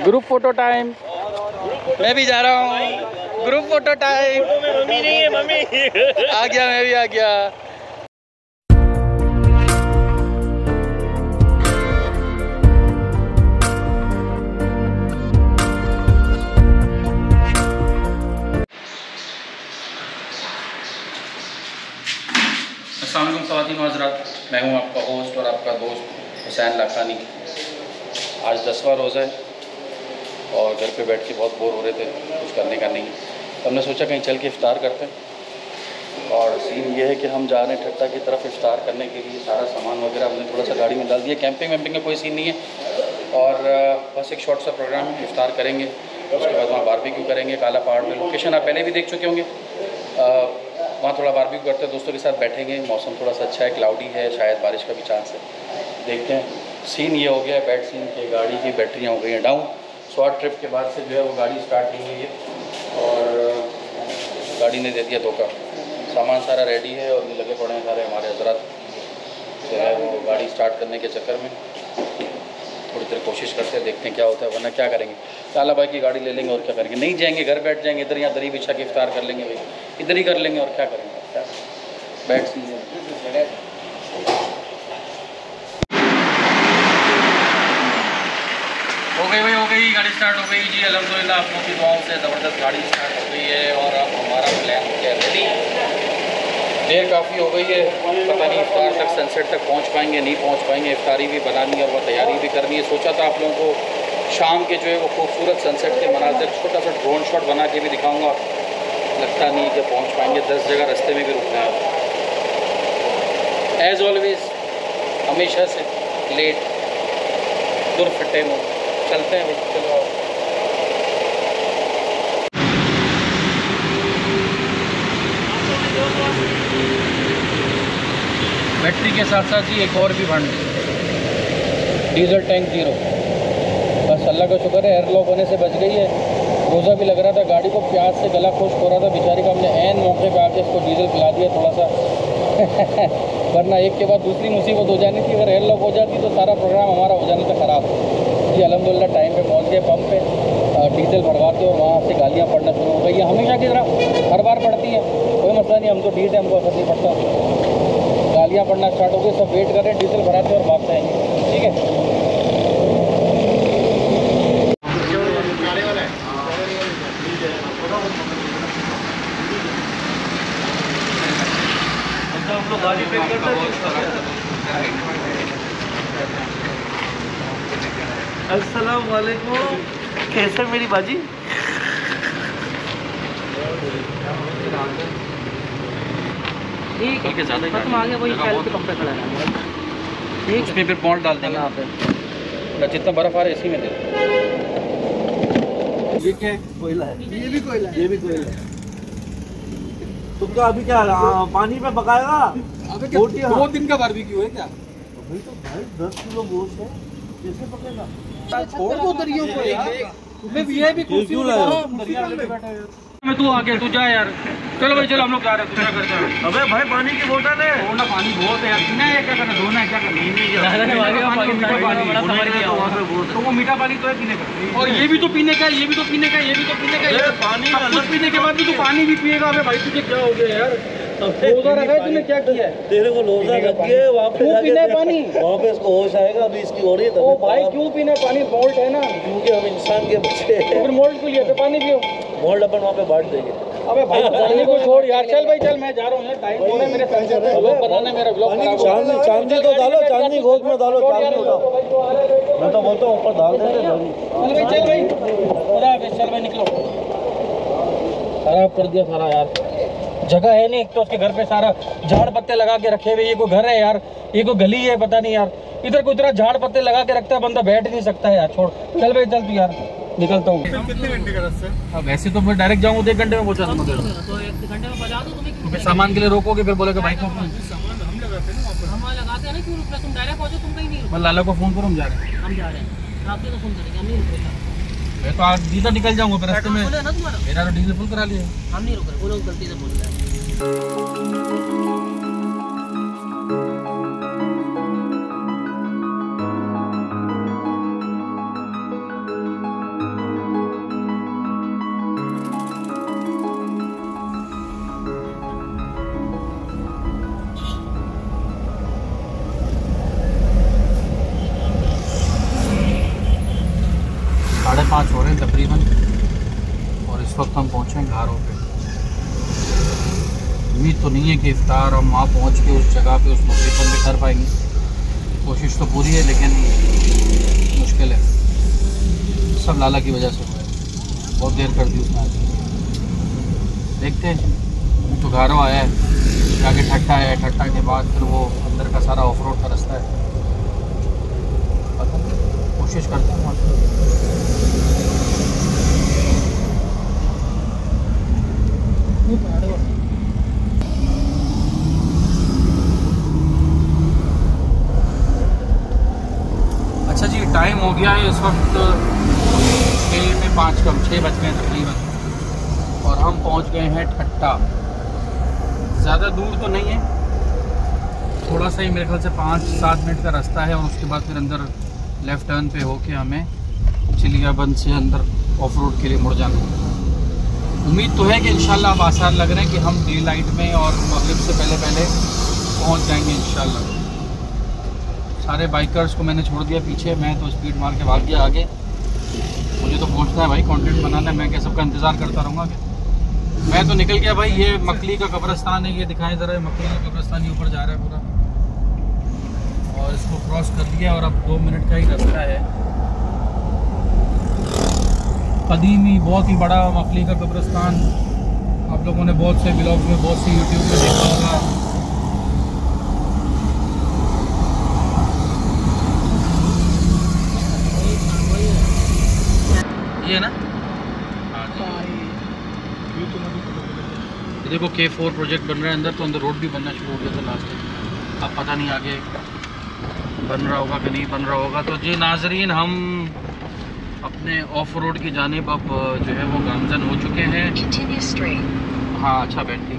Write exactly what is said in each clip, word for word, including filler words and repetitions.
Group photo time. मैं भी जा रहा हूँ ग्रुप फोटो टाइम। मम्मी नहीं है, मम्मी आ गया, मैं भी आ गया। अस्सलाम वालेकुम ख़वातीन व हज़रात, मैं हूँ आपका होस्ट और आपका दोस्त हुसैन लाखानी। आज दसवां रोज़ा है और घर पे बैठ के बहुत बोर हो रहे थे, कुछ करने का नहीं, तो हमने सोचा कहीं चल के इफ़्तार करते हैं। और सीन ये है कि हम जा रहे हैं ठट्टा की तरफ इफ़्तार करने के लिए। सारा सामान वगैरह हमने थोड़ा सा गाड़ी में डाल दिया। कैंपिंग वैम्पिंग का कोई सीन नहीं है और बस एक शॉर्ट सा प्रोग्राम है। इफ़्तार करेंगे, उसके बाद वहाँ बारबेक्यू करेंगे काला पहाड़ पे। लोकेशन आप पहले भी देख चुके होंगे। वहाँ थोड़ा बारबेक्यू करते हैं, दोस्तों के साथ बैठेंगे। मौसम थोड़ा सा अच्छा है, क्लाउडी है, शायद बारिश का भी चांस है। देखते हैं। सीन ये हो गया है बैड सीन के, गाड़ी की बैटरियाँ हो गई हैं डाउन। शॉर्ट ट्रिप के बाद से जो है वो गाड़ी स्टार्ट नहीं हुई है और गाड़ी ने दे दिया धोखा। सामान सारा रेडी है और ये लगे पड़े हैं सारे हमारे हजरात जो है वो गाड़ी स्टार्ट करने के चक्कर में। थोड़ी देर कोशिश करते हैं, देखते हैं क्या होता है, वरना क्या करेंगे। काला भाई की गाड़ी ले लेंगे और क्या करेंगे। नहीं जाएंगे, घर बैठ जाएंगे, इधर यहाँ दरी बिछा के इफ्तार कर लेंगे भाई, इधर ही कर लेंगे और क्या करेंगे। क्या बैठ सीजन हो गई भाई, हो गई गाड़ी स्टार्ट हो गई जी। अल्हम्दुलिल्लाह आप लोगों की दुआओं से ज़बरदस्त गाड़ी स्टार्ट हो गई है और अब हमारा प्लान हो गया रेडी। देर काफ़ी हो गई है, पता नहीं इफ्तार तक सनसेट तक पहुंच पाएंगे नहीं पहुंच पाएंगे। इफ्तारी भी बनानी है और वह तैयारी भी करनी है। सोचा था आप लोगों को शाम के जो है वो खूबसूरत सनसेट के मनाजिर छोटा सा ड्रोन शॉट बना के भी दिखाऊँगा। लगता नहीं है कि पहुँच पाएंगे, दस जगह रास्ते में भी रुकना है। एज़ ऑलवेज़ हमेशा से लेट दुरफटे मुँह चलते हैं भाई। चलो बैटरी के साथ साथ ही एक और भी भंड, डीजल टैंक जीरो। बस अल्लाह का शुक्र है एयरलॉक होने से बच गई है। रोज़ा भी लग रहा था, गाड़ी को प्यास से गला खुश्क हो रहा था बेचारी का। हमने ऐन मौके पे आके इसको डीजल पिला दिया थोड़ा सा वरना एक के बाद दूसरी मुसीबत हो जानी थी। अगर एयरलॉक हो जाती तो सारा प्रोग्राम हमारा हो जाना था ख़राब। जी अल्हम्दुलिल्लाह टाइम पे पहुंच गए पंप पे, डीजल भरवाते और वहाँ से गालियाँ पड़ना शुरू हो गई। ये हमेशा की तरह हर बार पड़ती हैं, कोई मसला नहीं, हम तो डीट है, हमको असर नहीं पड़ता। गालियाँ पड़ना स्टार्ट हो गई, सब वेट कर रहे हैं, डीजल भराते और भागते हैं। ठीक है गाड़ी पे अस्सलाम वालेकुम, कैसे मेरी बाजी? ठीक है, ज़्यादा तुम आगे वही पे पंप पे खड़ा है, ठीक उसमें फिर पॉन्ट डाल देंगे। फिर जितना बर्फ़ आ रहा है इसी में दे। ये क्या कोयला है? ये भी कोयला है, ये भी कोयला है। तुमका अभी क्या आ, पानी पे पकाएगा? अबे क्या दो दिन का बारबेक्यू है क्या? अभी तो भाई दस किलो गोश्त है, कैसे पकेगा? छोड़ दो दरियों को यार, तुम्हें भी ये भी कुर्सी में तू आके तू जा यार। चलो भाई चलो, हम लोग जा रहे हैं, दूसरा करते हैं। अबे भाई पानी की बोतल है, थोड़ा पानी बहुत है यार, पीना है क्या करना, धोना है क्या करना? तो वो मीठा पानी तो है पीने का, और ये भी तो पीने का, ये भी तो पीने का, ये भी तो पीने का। पानी कुछ पीने के बाद भी तू पानी भी पिएगा? अबे भाई तुझे क्या हो गया यार? रोजा रखा है तूने, क्या किया है? तेरे को रोजा लग गया, वहाँ पे क्यों पीना है पानी? वहाँ पे इसको होश आएगा, अभी इसकी हो रही है। ओ भाई क्यों पीना पानी? मोल्ट है ना, क्योंकि हम इंसान के बच्चे हैं। फिर मोल्ट क्यों लिया? पानी पियो। मोल्ट अपन वहाँ पे बांट देंगे। अबे भाई पानी को छोड़ यार, चल भाई चल, मैं जा रहा हूँ यार, टाइम हो रहा है मेरे साथ ब्लॉग बनाना है, मेरा ब्लॉग चांदी चांदी तो डालो, चांदी गोद में डालो, चांदी उठाओ। मैं तो बोलता हूँ ऊपर डाल देते। चल भाई चल भाई, चल भाई निकलो। खराब कर दिया सारा यार, जगह है नहीं। एक तो उसके घर पे सारा झाड़ पत्ते लगा के रखे हुए। ये कोई घर है यार? ये कोई गली है? पता नहीं यार, इधर कोई इतना झाड़ पत्ते लगा के रखता है, बंदा बैठ नहीं सकता है यार। छोड़, चल भाई चल तू यार, निकलता हूँ। कितने घंटे का रास्ता है? अब ऐसे तो मैं डायरेक्ट जाऊँगा, एक घंटे में पहुँचा दूँगा। तो एक घंटे में बजा दूँ तुम्हें। सामान के लिए रोकोगे, फिर बोलेगा भाई को सामान हम लगाते हैं ना, हम लगाते हैं ना, क्यों रुक? तुम डायरेक्ट पहुँचो, तुम कहीं नहीं रुको। लाला को फोन करो, हम जा रहे हैं, हम जा रहे हैं, आपके तो फोन करेंगे, हम नहीं रुकेगा। मैं तो आज सीधा निकल जाऊंगा, फिर रास्ते में मेरा तो डीजल फुल करा लिया। हम नहीं रुक रहे, वो लोग गलती से बोल रहे हैं। साढ़े पाँच हो रहे हैं तकरीबन और इस वक्त हम पहुँचे हैं घारों पे। उम्मीद तो नहीं है कि इफ्तार हम वहाँ पहुँच के उस जगह पे उस लोकेशन पे कर पाएंगे। कोशिश तो पूरी है लेकिन मुश्किल है। सब लाला की वजह से हुआ है, बहुत देर कर दी उसने आज। देखते हैं तो घारों आया है, जाके ठट्टा है, ठट्टा के बाद फिर वो अंदर का सारा ऑफ रोड का रास्ता है। पता नहीं, कोशिश करते हैं वहाँ। अच्छा जी, टाइम हो गया है इस वक्त छः में पाँच कम छः बज गए तकरीबन और हम पहुंच गए हैं ठट्टा। ज़्यादा दूर तो नहीं है, थोड़ा सा ही मेरे ख्याल से पाँच सात मिनट का रास्ता है और उसके बाद फिर अंदर लेफ़्ट टर्न पे होके हमें चिलियाबंद से अंदर ऑफ रोड के लिए मुड़ जाना है। उम्मीद तो है कि इंशाल्लाह अब आसार लग रहे हैं कि हम डे लाइट में और मगरिब से पहले पहले पहुंच जाएंगे इंशाल्लाह। सारे बाइकर्स को मैंने छोड़ दिया पीछे, मैं तो स्पीड मार के भाग गया आगे। मुझे तो पहुंचना है भाई, कंटेंट बनाना है, मैं क्या सबका इंतज़ार करता रहूँगा क्या। मैं तो निकल गया भाई। ये मकली का कब्रिस्तान है, ये दिखाएं ज़रा। मकली का कब्रिस्तान ये ऊपर जा रहा है पूरा और इसको क्रॉस कर लिया और अब दो मिनट का ही रास्ता है। कदीमी बहुत ही बड़ा मकली का कब्रिस्तान, आप लोगों ने बहुत से ब्लॉग्स में, बहुत सी यूट्यूब में देखा होगा। ये ना ये देखो के फोर प्रोजेक्ट बन रहा है अंदर, तो अंदर रोड भी बनना शुरू हो गया था लास्ट टाइम। अब पता नहीं आगे बन रहा होगा कि नहीं बन रहा होगा। तो जी नाजरीन, हम अपने ऑफ रोड की जानिब अब जो है वो गामजन हो चुके हैं। हाँ अच्छा बैठी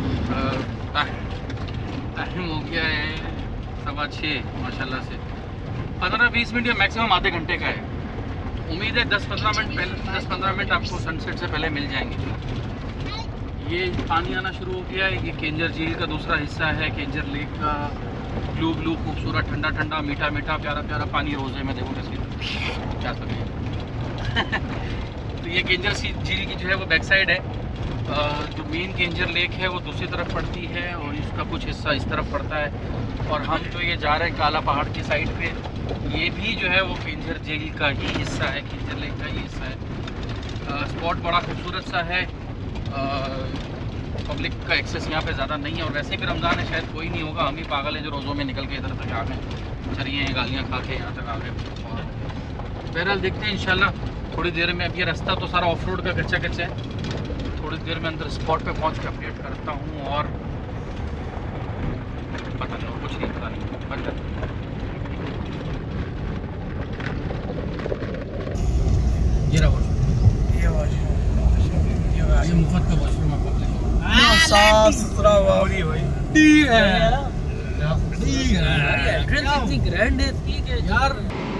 टाइम हो गया है सवा छः माशाल्लाह से। पंद्रह बीस मिनट या मैक्सिमम आधे घंटे का है। उम्मीद है दस पंद्रह मिनट पहले दस पंद्रह मिनट आपको सनसेट से पहले मिल जाएंगे। ये पानी आना शुरू हो गया है। ये केंजर झील का दूसरा हिस्सा है, केंजर लेक का। ब्लू ब्लू खूबसूरत ठंडा ठंडा मीठा मीठा प्यारा प्यारा पानी रोज़े में देखो कैसे क्या सके। तो ये केंजर झील की जो है वो बैक साइड है। जो मेन केंजर लेक है वो दूसरी तरफ पड़ती है और इसका कुछ हिस्सा इस तरफ पड़ता है। और हम जो ये जा रहे हैं काला पहाड़ की साइड पे, ये भी जो है वो केंजर झील का ही हिस्सा है, केंजर लेक का ही हिस्सा है। स्पॉट बड़ा खूबसूरत सा है। पब्लिक का एक्सेस यहाँ पे ज़्यादा नहीं है और वैसे भी रमज़ान है, शायद कोई नहीं होगा। हम ही पागल हैं जो रोज़ों में निकल के इधर तक आ गए, चलिए गालियाँ खा के यहाँ तक आ गए। और बहरहाल देखते हैं इंशाल्लाह थोड़ी देर में। अब ये रास्ता तो सारा ऑफ रोड का कच्चा कच्चा है। थोड़ी देर में अंदर स्पॉट पे पहुँच के अपडेट करता हूँ और पता नहीं कुछ नहीं पता नहीं बन जाता। ये रहा ये मुफ्त का वॉशरूम है पब्लिक, साफ सुथरा भाई। ठीक है यार।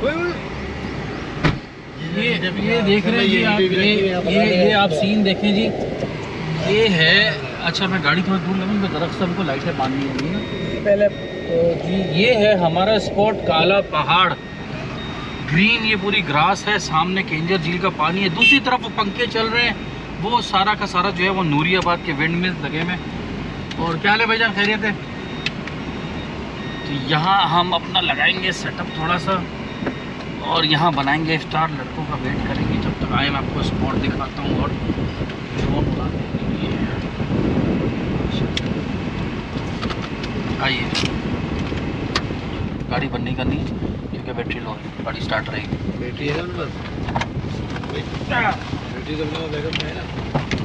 ये ये देख रहे हैं जी आप, ये ये ये आप सीन देखें जी। ये है, अच्छा मैं गाड़ी थोड़ा दूर लगूँ, दरख्त सबको लाइटें बांधनी होंगी ना पहले। तो जी ये है हमारा स्पॉट काला पहाड़। ग्रीन ये पूरी ग्रास है, सामने केंजर झील का पानी है, दूसरी तरफ वो पंखे चल रहे हैं। वो सारा का सारा जो है वो नूरियाबाद के विंड मिल लगे में। और क्या हाल है भाईजान, खैरियत है? तो यहाँ हम अपना लगाएंगे सेटअप थोड़ा सा और यहाँ बनाएंगे इफ्तार। लड़कों का वेट करेंगे जब तक आए। मैं आपको स्पॉट दिखाता हूँ और ड्रोन उड़ाने के लिए आइए। गाड़ी बंद नहीं करनी है क्योंकि बैटरी लो है, गाड़ी स्टार्ट रहेगी। बैटरी है ना, बैटरी तो अपने बैकअप में है ना।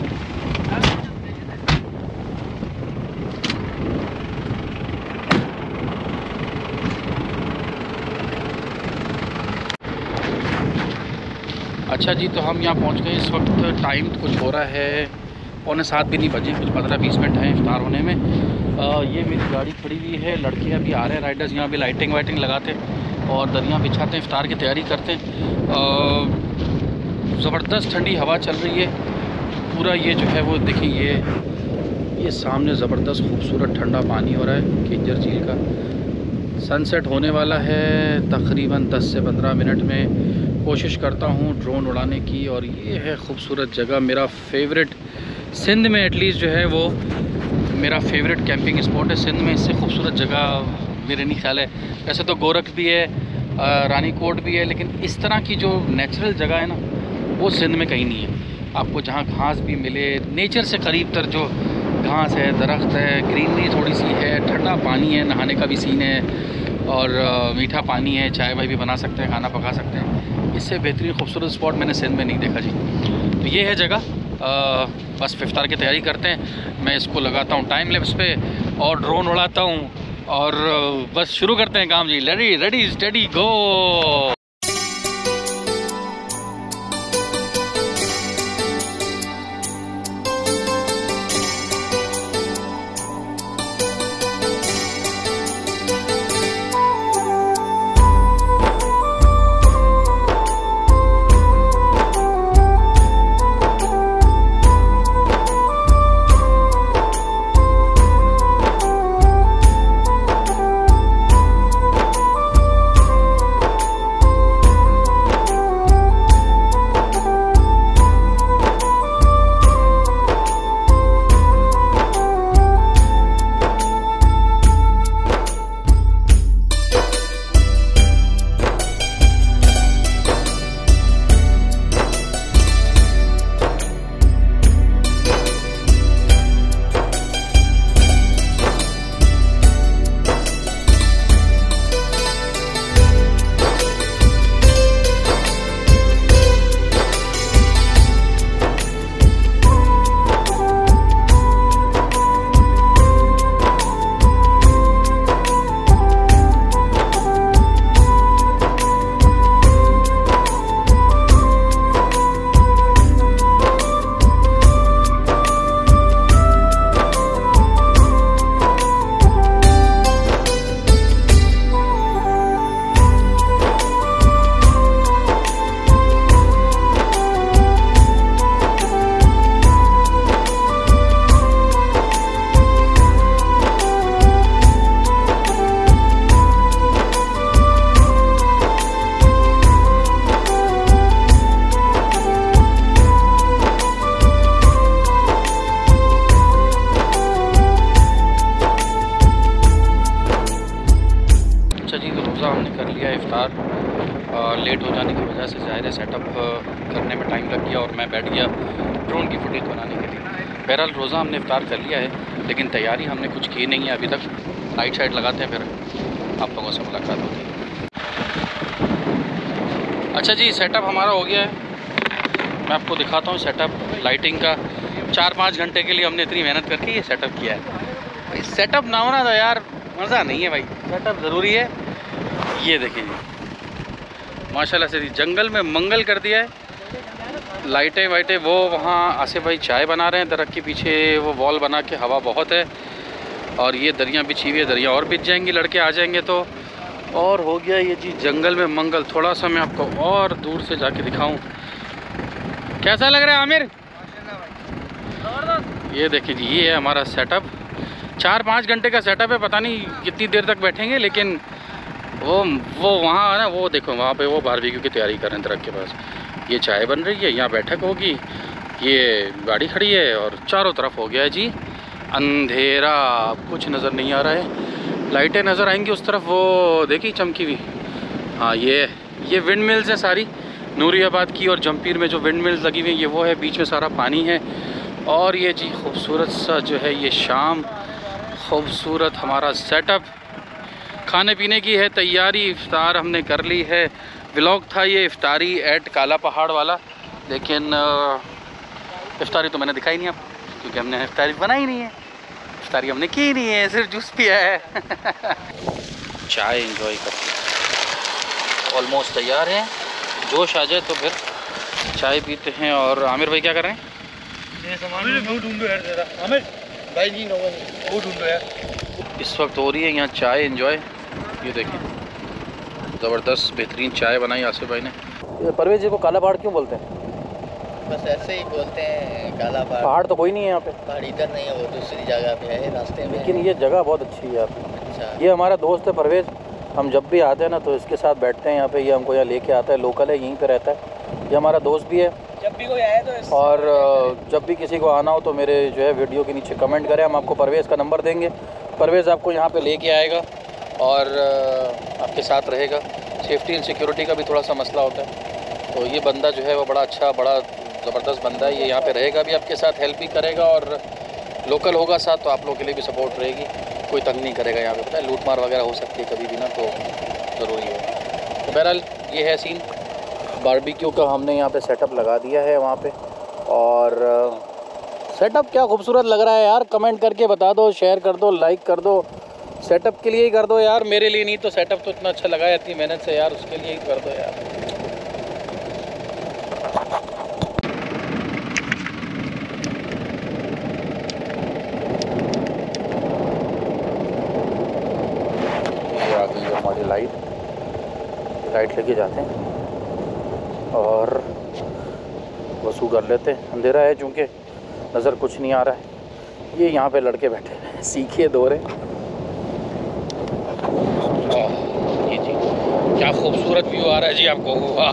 अच्छा जी, तो हम यहाँ पहुँच गए। इस वक्त टाइम कुछ हो रहा है पौने सात भी नहीं बजे, कुछ पंद्रह बीस मिनट हैं इफ्तार होने में। आ, ये मेरी गाड़ी खड़ी हुई है, लड़के अभी आ रहे हैं राइडर्स। यहाँ भी लाइटिंग वाइटिंग लगाते और दरिया बिछाते हैं, इफ्तार की तैयारी करते हैं। ज़बरदस्त ठंडी हवा चल रही है पूरा। ये जो है वो देखिए, ये ये सामने ज़बरदस्त खूबसूरत ठंडा पानी हो रहा है केंजर झील का। सनसेट होने वाला है तकरीबन दस से पंद्रह मिनट में। कोशिश करता हूँ ड्रोन उड़ाने की। और ये है खूबसूरत जगह, मेरा फेवरेट सिंध में एटलीस्ट जो है वो मेरा फेवरेट कैंपिंग स्पॉट है सिंध में। इससे खूबसूरत जगह मेरे नहीं ख्याल है। वैसे तो गोरख भी है, रानी कोट भी है, लेकिन इस तरह की जो नेचुरल जगह है ना वो सिंध में कहीं नहीं है। आपको जहाँ घास भी मिले, नेचर से करीब तर जो घास है, दरख्त है, ग्रीनरी थोड़ी सी है, ठंडा पानी है, नहाने का भी सीन है और मीठा पानी है, चाय भाई भी बना सकते हैं, खाना पका सकते हैं। इससे बेहतरीन खूबसूरत स्पॉट मैंने सिंध में नहीं देखा जी। तो ये है जगह। आ, बस इफ्तार की तैयारी करते हैं। मैं इसको लगाता हूँ टाइम लैप्स पे और ड्रोन उड़ाता हूँ और बस शुरू करते हैं काम जी। Ready ready steady go. Late हो जाने की वजह से ज़ाहिर है सेटअप करने में टाइम लग गया और मैं बैठ गया ड्रोन की फुटेज बनाने के लिए। बहरहाल रोज़ा हमने इफ्तार कर लिया है, लेकिन तैयारी हमने कुछ की नहीं है अभी तक। लाइट शाइट लगाते हैं, फिर आप लोगों से मुलाकात होगी। अच्छा जी, सेटअप हमारा हो गया है। मैं आपको दिखाता हूँ सेटअप लाइटिंग का। चार पाँच घंटे के लिए हमने इतनी मेहनत करके ये सेटअप किया है। भाई सेटअप ना होना तो यार मज़ा नहीं है भाई, सेटअप ज़रूरी है। ये देखिए जी, माशाल्लाह से जंगल में मंगल कर दिया है। लाइटें वाइटें वो वहाँ आसिफ भाई चाय बना रहे हैं, दरख्त के पीछे वो वॉल बना के, हवा बहुत है। और ये दरिया बिछी हुई है, दरिया और बिछ जाएंगी, लड़के आ जाएंगे तो। और हो गया ये जी जंगल में मंगल। थोड़ा सा मैं आपको और दूर से जाके दिखाऊं, कैसा लग रहा है आमिर? ये देखिए जी, ये है हमारा सेटअप। चार पाँच घंटे का सेटअप है, पता नहीं कितनी देर तक बैठेंगे। लेकिन वो वो वहाँ है ना, वो देखो वहाँ पे वो बारबेक्यू की तैयारी कर रहे हैं दरख्त के पास। ये चाय बन रही है, यहाँ बैठक होगी, ये गाड़ी खड़ी है और चारों तरफ हो गया है जी अंधेरा, कुछ नज़र नहीं आ रहा है। लाइटें नज़र आएंगी उस तरफ, वो देखी चमकी हुई। हाँ, ये ये विंड मिल्स है सारी नूरियाबाद की, और जमपीर में जो विंड मिल्स लगी हुई हैं ये वो है, बीच में सारा पानी है। और ये जी खूबसूरत सा जो है ये शाम, खूबसूरत हमारा सेटअप। खाने पीने की है तैयारी, इफ्तार हमने कर ली है। व्लॉग था ये इफ्तारी एट काला पहाड़ वाला, लेकिन इफ्तारी तो मैंने दिखाई नहीं आपको, क्योंकि हमने इफ्तारी बनाई नहीं है, इफ्तारी हमने की नहीं है, सिर्फ जूस पिया है। चाय एंजॉय करते हैं, ऑलमोस्ट तैयार है। जोश आ जाए तो फिर चाय पीते हैं। और आमिर भाई क्या कर रहे हैं? भाई जी वो ढूंढो यार। इस वक्त हो रही है यहाँ चाय एंजॉय। ये देखिए ज़बरदस्त बेहतरीन चाय बनाई आसिफ भाई ने। परवेज जी को काला पहाड़ क्यों बोलते हैं? बस ऐसे ही बोलते हैं काला पहाड़। पहाड़ तो कोई नहीं है यहाँ पे, पहाड़ इधर नहीं है, वो दूसरी जगह पे है रास्ते में। लेकिन ये जगह बहुत अच्छी है यार। अच्छा, ये हमारा दोस्त है परवेज, हम जब भी आते हैं ना तो इसके साथ बैठते हैं यहाँ पे, ये हमको यहाँ लेके आता है, लोकल है, यहीं पे रहता है, ये हमारा दोस्त भी है। जब भी कोई आए तो और जब भी किसी को आना हो तो मेरे जो है वीडियो के नीचे कमेंट करें, हम आपको परवेज़ का नंबर देंगे, परवेज़ आपको यहाँ पे लेके आएगा और आपके साथ रहेगा। सेफ्टी एंड सिक्योरिटी का भी थोड़ा सा मसला होता है, तो ये बंदा जो है वो बड़ा अच्छा, बड़ा ज़बरदस्त बंदा है। ये यहाँ पे रहेगा भी, आपके साथ हेल्प भी करेगा और लोकल होगा साथ, तो आप लोगों के लिए भी सपोर्ट रहेगी, कोई तंग नहीं करेगा। यहाँ पे पता है लूट मार वगैरह हो सकती है कभी भी ना, तो ज़रूरी है। तो बहरहाल ये है सीन बारबेक्यू का, हमने यहाँ पे सेटअप लगा दिया है वहाँ पे। और सेटअप क्या खूबसूरत लग रहा है यार, कमेंट करके बता दो, शेयर कर दो, लाइक कर दो। सेटअप के लिए ही कर दो यार, मेरे लिए नहीं तो सेटअप तो इतना अच्छा लगा है इतनी मेहनत से यार, उसके लिए ही कर दो यार। ये आ गई हमारी लाइट, लाइट लेके जाते हैं और वसूल कर लेते हैं। अंधेरा है चूँकि नज़र कुछ नहीं आ रहा है। ये यहाँ पे लड़के बैठे हैं सीखे दौरे। ये जी क्या खूबसूरत व्यू आ रहा है जी आपको।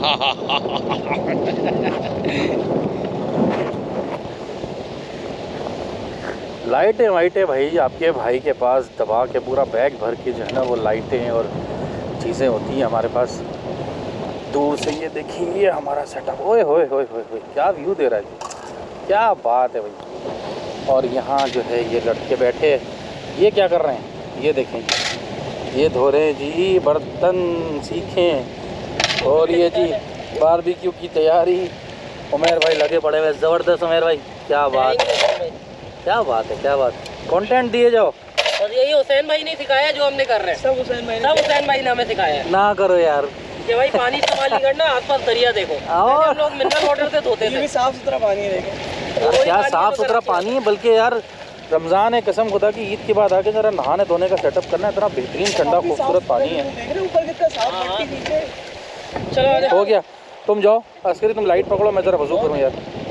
लाइटें वाइटें भाई आपके भाई के पास दबा के पूरा बैग भर के जो है ना वो लाइटें और चीज़ें होती हैं हमारे पास। दूर से ये देखिए ये हमारा सेटअप, ओए होए होए होए होए क्या व्यू दे रहा है जी, क्या बात है भाई। और यहाँ जो है ये लड़के बैठे, ये क्या कर रहे हैं, ये देखें, ये धो रहे हैं जी बर्तन, सीखें। और ये जी बारबेक्यू की तैयारी, उमेर भाई लगे पड़े हुए ज़बरदस्त। उमेर भाई क्या बात, क्या बात है, क्या बात, कंटेंट दिए जाओ। और यही हुसैन भाई ने सिखाया जो हमने कर रहे हैं, सब हुसैन भाई सब हुसैन भाई ने हमें सिखाया है। ना करो यार कि भाई पानी इस्तेमाल नहीं करना, आसपास दरिया देखो, और हम लोग मिनरल वाटर से धोते थे। साफ सुथरा पानी है यार, क्या साफ़ सुथरा पानी है। बल्कि यार रमज़ान है, कसम खुदा की ईद के बाद आके ज़रा नहाने धोने का सेटअप करना, इतना बेहतरीन ठंडा खूबसूरत पानी है। चलो हो गया, तुम जाओ अस्करी, तुम लाइट पकड़ो, मैं ज़रा वज़ू करूँ यार।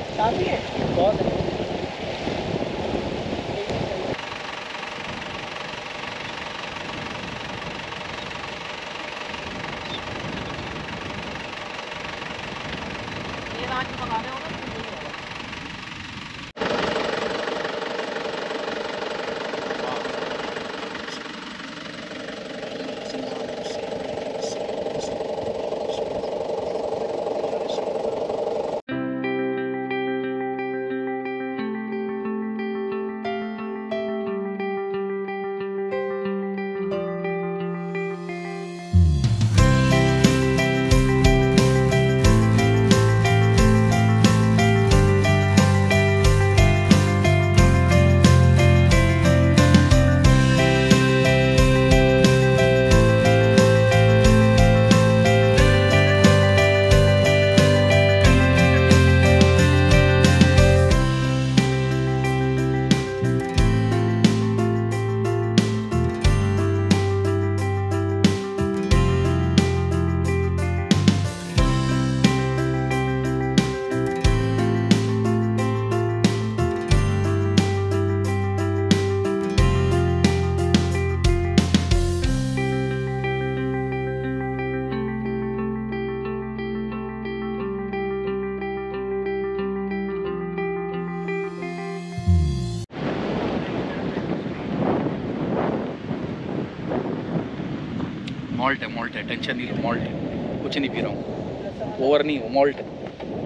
मॉल्ट है, मॉल्ट है, टेंशन नहीं लो, मॉल्ट है, कुछ नहीं पी रहा हूँ, ओवर नहीं हो, मॉल्ट है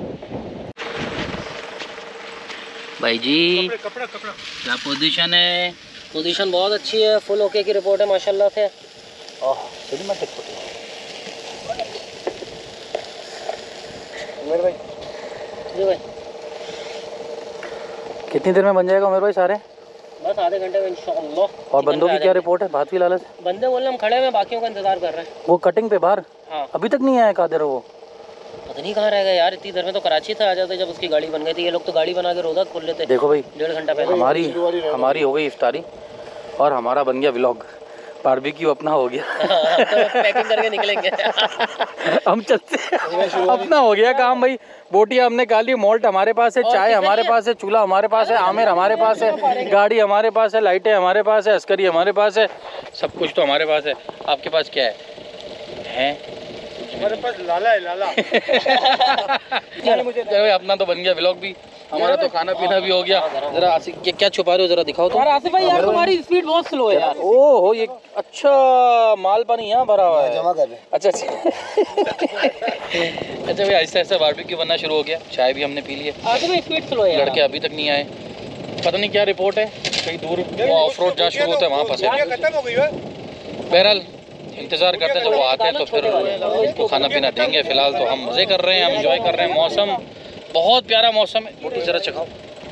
भाई जी। कपड़ा कपड़ा क्या पोजीशन है? पोजीशन बहुत अच्छी है, फुल ओके की रिपोर्ट है माशाल्लाह से। ओह सिनेमैटिक फोटो। उमेर भाई जी भाई कितनी देर में बन जाएगा उमेर भाई सारे? बस आधे घंटे में इंशाअल्लाह। और बंदों की क्या रिपोर्ट है, बात भी लालच? बंदे बोल रहे हम खड़े हैं, बाकियों का इंतजार कर रहे हैं। वो कटिंग पे बाहर हाँ अभी तक नहीं आया, कहाँ देर वो? पता नहीं कहाँ रह गए यार, इतनी देर में तो कराची से आ जाते जब उसकी गाड़ी बन गई थी। ये लोग तो गाड़ी बना के रोजा खोल लेते। देखो भाई डेढ़ घंटा पहले हमारी हमारी हो गई इफ्तारी और हमारा बन गया व्लॉग, बारबेक्यू अपना हो गया। तो पैकिंग करके निकलेंगे। हम चलते हैं, अपना हो गया काम भाई। बोटियाँ हमने खा ली, मॉल्ट हमारे पास है, चाय हमारे पास है, चूल्हा हमारे पास है, आमिर हमारे पास है, गाड़ी हमारे पास है, लाइटें हमारे पास है, अस्करी हमारे पास है, सब कुछ तो हमारे पास है। आपके पास क्या है? हैं। हमारे पास लाला है, लाला। मुझे अपना तो बन गया व्लॉग भी, हमारा तो खाना पीना भी हो गया। जरा आसिफ ये क्या छुपा रहे हो, जरा दिखाओ तो। यार आसिफ भाई यार तुम्हारी स्पीड बहुत स्लो है यार। ओह हो, ये अच्छा माल पानी यहाँ भरा हुआ है, जमा कर रहे। अच्छा अच्छा अच्छा भाई, ऐसा ऐसा बारबेक्यू बनना शुरू हो गया। चाय भी हमने पी ली है। आसिफ भाई स्पीड स्लो है यार। लड़के अभी तक नहीं आए, पता नहीं क्या रिपोर्ट है, कहीं दूर ऑफ रोड जहाँ शुरू होता है वहाँ फंसे। खत्म हो गई है। बहरहाल इंतज़ार करते हैं, जब वो आते हैं तो फिर उनको खाना पीना देंगे। फिलहाल तो हम मज़े कर रहे हैं, हम इंजॉय कर रहे हैं। मौसम बहुत प्यारा मौसम है। रोटी ज़रा चखाओ,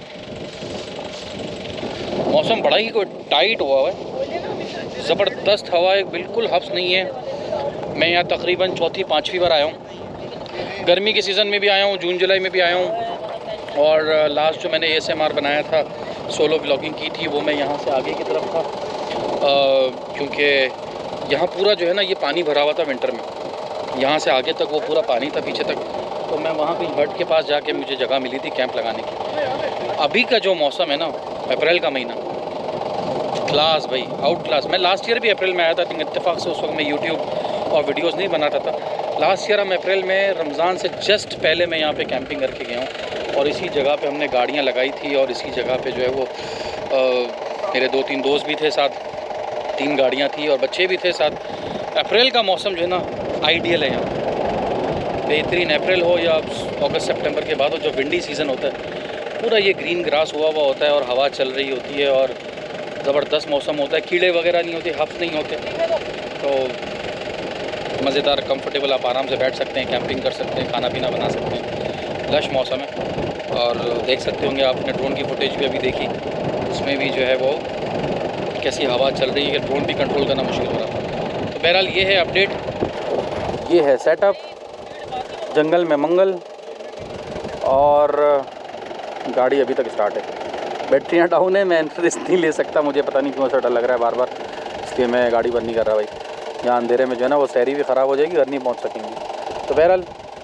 मौसम बड़ा ही कोई टाइट हुआ है, ज़बरदस्त हवा है, बिल्कुल हफ्स नहीं है। मैं यहाँ तकरीबन चौथी पाँचवीं बार आया हूँ। गर्मी के सीज़न में भी आया हूँ, जून जुलाई में भी आया हूँ, और लास्ट जो मैंने ए एस एम आर बनाया था, सोलो ब्लॉगिंग की थी, वो मैं यहाँ से आगे की तरफ था, क्योंकि यहाँ पूरा जो है ना ये पानी भरा हुआ था विंटर में। यहाँ से आगे तक वो पूरा पानी था, पीछे तक। तो मैं वहाँ पे हट के पास जाके मुझे जगह मिली थी कैंप लगाने की। अभी का जो मौसम है ना, अप्रैल का महीना, क्लास भाई, आउट क्लास। मैं लास्ट ईयर भी अप्रैल में आया था, लेकिन इत्तेफाक से उस वक्त मैं यूट्यूब और वीडियोस नहीं बनाता था। लास्ट ईयर हम अप्रैल में रमज़ान से जस्ट पहले मैं यहाँ पे कैंपिंग करके गया हूँ, और इसी जगह पे हमने गाड़ियाँ लगाई थी, और इसी जगह पे जो है वो आ, मेरे दो तीन दोस्त भी थे साथ, तीन गाड़ियाँ थी और बच्चे भी थे साथ। अप्रैल का मौसम जो है ना आइडियल है यहाँ, बेहतरीन। अप्रैल हो या अगस्त सितंबर के बाद हो, जो विंडी सीज़न होता है, पूरा ये ग्रीन ग्रास हुआ हुआ होता है और हवा चल रही होती है, और ज़बरदस्त मौसम होता है। कीड़े वगैरह नहीं होते, हफ्स नहीं होते, तो मज़ेदार कंफर्टेबल आप आराम से बैठ सकते हैं, कैंपिंग कर सकते हैं, खाना पीना बना सकते हैं। लश मौसम है, और देख सकते होंगे आपने ड्रोन की फुटेज भी अभी देखी, उसमें भी जो है वो कैसी हवा चल रही है कि ड्रोन भी कंट्रोल करना मुश्किल हो रहा था। तो बहरहाल ये है अपडेट, ये है सेटअप, जंगल में मंगल, और गाड़ी अभी तक स्टार्ट है। बैटरियाँ डाउन है, मैं रिस्क नहीं ले सकता, मुझे पता नहीं क्यों ऐसा डर लग रहा है बार बार, इसलिए मैं गाड़ी बंद नहीं कर रहा भाई। यहाँ अंधेरे में जो है ना वो सैरी भी ख़राब हो जाएगी, घर नहीं पहुँच सकेंगे। तो बहरहाल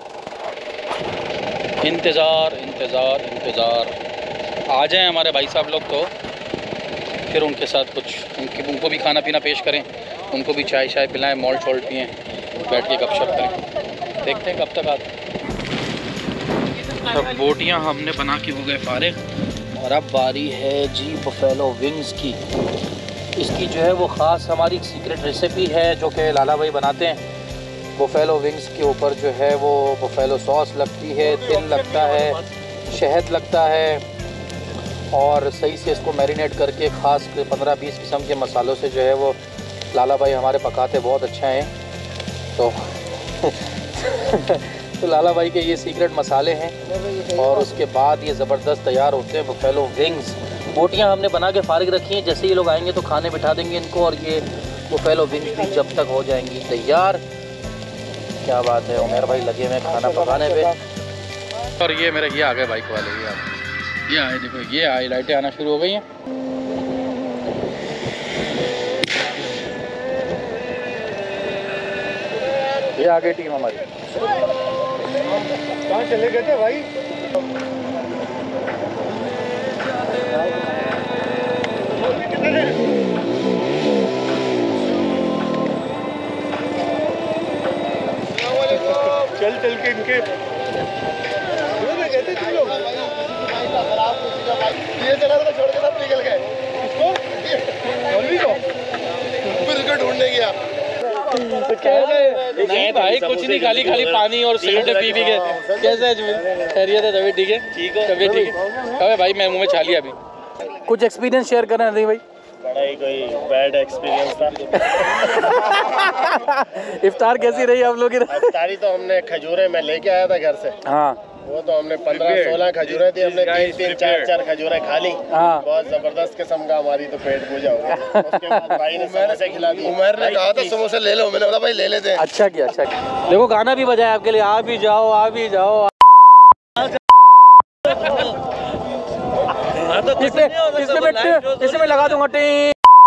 इंतज़ार इंतज़ार इंतज़ार, आ जाएं हमारे भाई साहब लोग, तो फिर उनके साथ कुछ उनके उनको भी खाना पीना पेश करें, उनको भी चाय शाय पिलाएं, मॉल्ट शॉल्ट पिएँ, बैठ के गपशप करें। देखते हैं कब तक आते। सब बोटियाँ हमने बना के हो गए फारिग, और अब बारी है जी बफेलो विंग्स की। इसकी जो है वो ख़ास हमारी सीक्रेट रेसिपी है जो कि लाला भाई बनाते हैं। बफेलो विंग्स के ऊपर जो है वो बफेलो सॉस लगती है, तिल लगता है, शहद लगता है, और सही से इसको मैरिनेट करके ख़ास पंद्रह बीस किस्म के मसालों से जो है वो लाला भाई हमारे पकाते बहुत अच्छा हैं। तो तो लाला भाई के ये सीक्रेट मसाले हैं, और उसके बाद ये ज़बरदस्त तैयार होते हैं बफेलो विंग्स। बोटियाँ हमने बना के फारिग रखी हैं, जैसे ये लोग आएंगे तो खाने बिठा देंगे इनको, और ये बफेलो विंग्स भी जब तक हो जाएंगी तैयार। क्या बात है, उमर भाई लगे हुए खाना पकाने पे। और ये मेरे ये आ गए बाइक वाले, ये आ ये आए, देखो ये आए, लाइटें आना शुरू हो गई हैं। ये आ गई टीम हमारी। कहाँ चले गए थे भाई? चल चल के इनके कहते तुम लोग ये चला था, छोड़ के सब निकल गए। इसको मौलवी को फिर इसको ढूंढने गया। तो कैसे? नहीं भाई कुछ नहीं, खाली खाली पानी और सिगरेट पी पी के। कैसे है जमीन? खैरियत है? तबीयत ठीक है? ठीक है, तबीयत ठीक है। अबे भाई मैं मुंह में छा लिया अभी। कुछ एक्सपीरियंस शेयर करना नहीं भाई? बड़ा ही कोई बैड एक्सपीरियंस था। इफ्तार कैसी रही आप लोग की? इफ्तारी तो हमने खजूरें मैं लेके आया था घर से। हाँ, वो तो हमने पंद्रह सोलह खजूरें थी, हमने तीन तीन चार चार खजूरें खा ली। हाँ। बहुत जबरदस्त किस्म का, हमारी तो पेट पूजा हो गया। उसके बाद भाई ने समोसे खिला दी। उमर ने कहा था समोसे ले लो, मैंने बोला भाई ले लेते हैं। अच्छा किया, अच्छा किया। देखो गाना भी बजाया आपके लिए, आ भी जाओ आ भी जाओ। इसमें इसमें मैं इसमें मैं लगा दूंगा टीन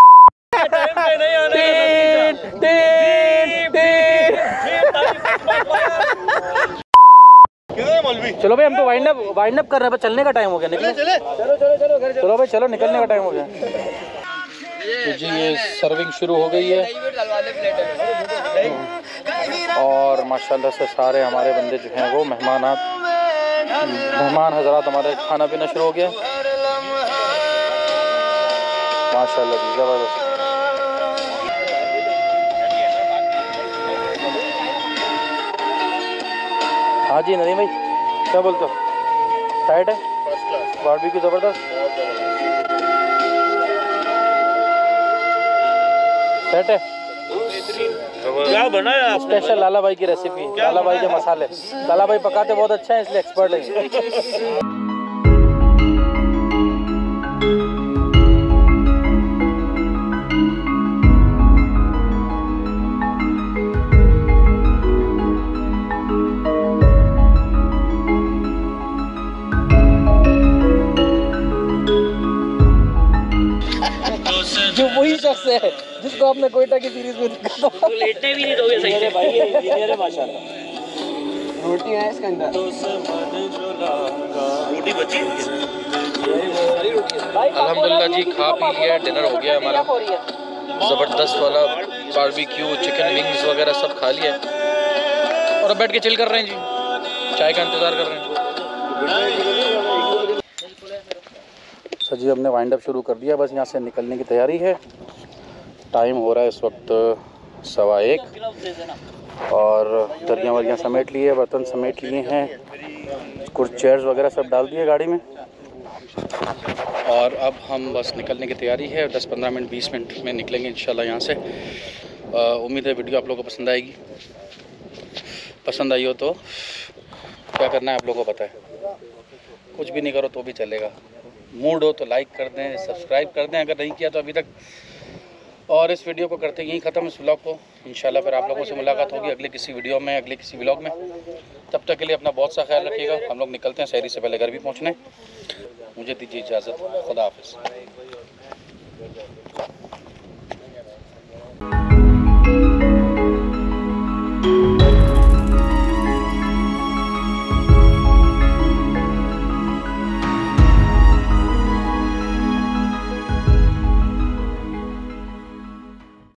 टीन टीन टीन। चलो भाई हम तो वाइंड अप वाइंड अप कर रहे हैं, चलने का टाइम हो गया, निकलो। चलो चलो चलो घर चलो भाई चलो, निकलने का टाइम हो गया। तो जी ये सर्विंग शुरू हो गई है। और माशाल्लाह से सारे हमारे बंदे जो हैं वो मेहमानात मेहमान हजरात हमारे खाना पीना शुरू हो गया माशाल्लाह जी, ज़बरदस्त। हाँ जी नदीम भाई क्या बोलते हो, टाइट है बारबेक्यू ज़बरदस्त सेट है। क्या बनाया स्पेशल लाला भाई की रेसिपी, लाला भाई के मसाले, लाला भाई पकाते बहुत अच्छा है इसलिए एक्सपर्ट है। जो वही शख्स है जिसको आपने कोयटा की सीरीज में देखा था, तो लेटने भी नहीं दोगे सही से भाई, ये इंजीनियर है माशाल्लाह। रोटी है इसके अंदर। रोटी बची अल्हम्दुलिल्लाह जी खा पी लिया, डिनर हो गया हमारा ज़बरदस्त वाला बारबेक्यू, चिकन विंग्स वगैरह सब खा लिया और अब बैठ के चिल कर रहे हैं जी, चाय का इंतज़ार कर रहे हैं। सर जी हमने वाइंड अप शुरू कर दिया, बस यहाँ से निकलने की तैयारी है। टाइम हो रहा है इस वक्त सवा एक और दरिया वरियाँ समेट लिए, बर्तन समेट लिए हैं, कुछ चेयर्स वगैरह सब डाल दिए गाड़ी में और अब हम बस निकलने की तैयारी है। दस पंद्रह मिनट बीस मिनट में निकलेंगे इंशाल्लाह यहाँ से। उम्मीद है वीडियो आप लोगों को पसंद आएगी, पसंद आई हो तो क्या करना है आप लोगों को पता है, कुछ भी नहीं करो तो भी चलेगा, मूड हो तो लाइक कर दें, सब्सक्राइब कर दें अगर नहीं किया तो अभी तक। और इस वीडियो को करते यहीं ख़त्म, इस व्लॉग को। इंशाल्लाह फिर आप लोगों से मुलाकात होगी अगले किसी वीडियो में, अगले किसी व्लॉग में। तब तक के लिए अपना बहुत सा ख्याल रखिएगा। हम लोग निकलते हैं, सहरी से पहले घर भी पहुँचना है। मुझे दीजिए इजाज़त, खुदा हाफिज़।